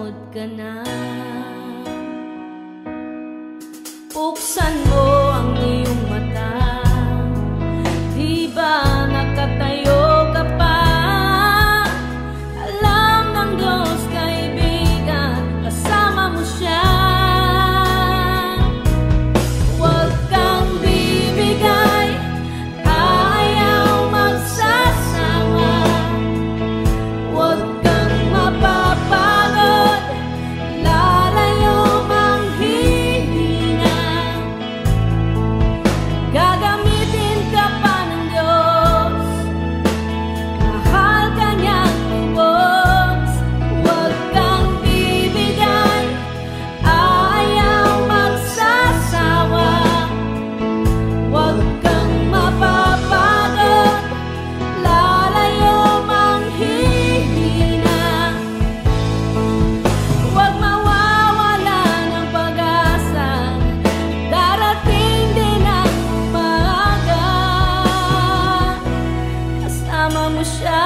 pagod ka na. Buksan mo ang iyong mata, di ba nakatayo ka pa? Alam ng Diyos, kaibigan, kasama mo siya. Huwag kang bibigay, ayaw magsasawa. Huwag kang mapapagod, lalayo mang hihina. Gagamitin ka pa ng Diyos, mahal ka niyang lubos. Huwag kang bibigay, ayaw magsasawa. Huwag kang mapapagod, lalayo mang hihina. Huwag mawawala ng pag-asa, darating din ang umaga. Kasama mo siya.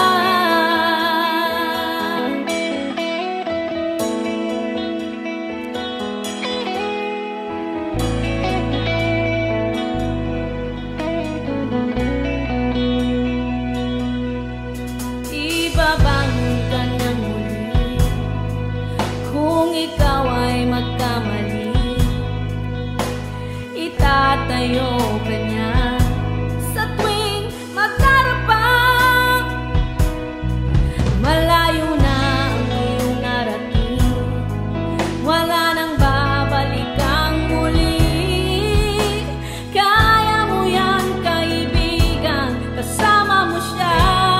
Ibabangon ka ng muli kung ikaw ay magkamali. Itatayo ka niya sa tuwing magdarapang. Malayo na ang iyong narating, wala nang babalikan muli. Kaya mo yan, kaibigan, kasama mo siya.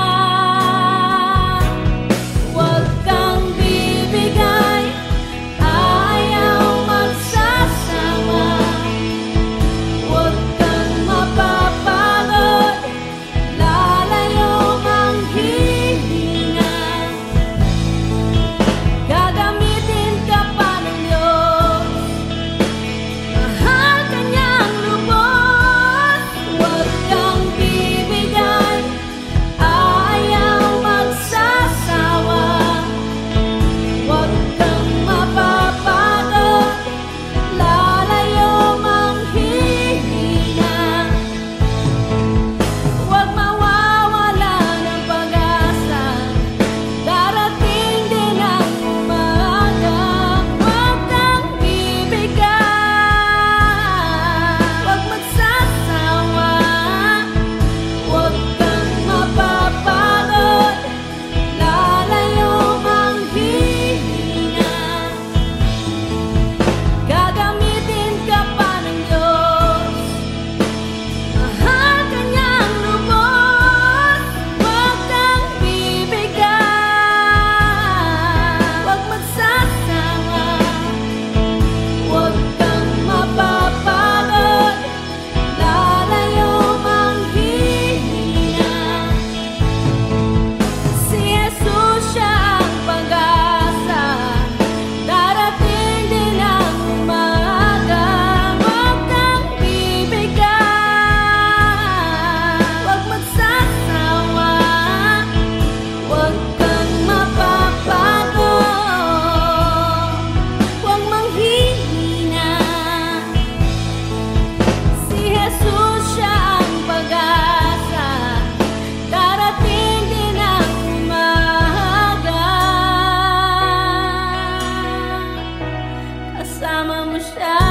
Huwag kang bibigay, ayaw magsasawa. Huwag kang mapapagod, lalayo mang hihina. Gagamitin ka pa ng Diyos, mahal ka niyang lubos. Huwag kang bibigay, ayaw magsasawa. Huwag kang mapapagod, lalayo mang hihina. Huwag mawawala ng pag-asa, darating din ang umaga. Huwag kang bibigay, huwag magsasawa. Huwag kang mapapagod, lalayo mang hihina. Gagamitin ka pa ng Diyos, mahal ka niyang lubos. Huwag kang bibigay, huwag magsasawa. Huwag kang mapapagod, lalayo mang hihina. Si Jesus siya ang pag-asa, darating din ang umaga. Huwag kang bibigay, huwag magsasawa. Huwag kang mapapagod, huwag manghihina. Si Jesus siya ang pag-asa, darating din ang umaga. Kasama mo siya.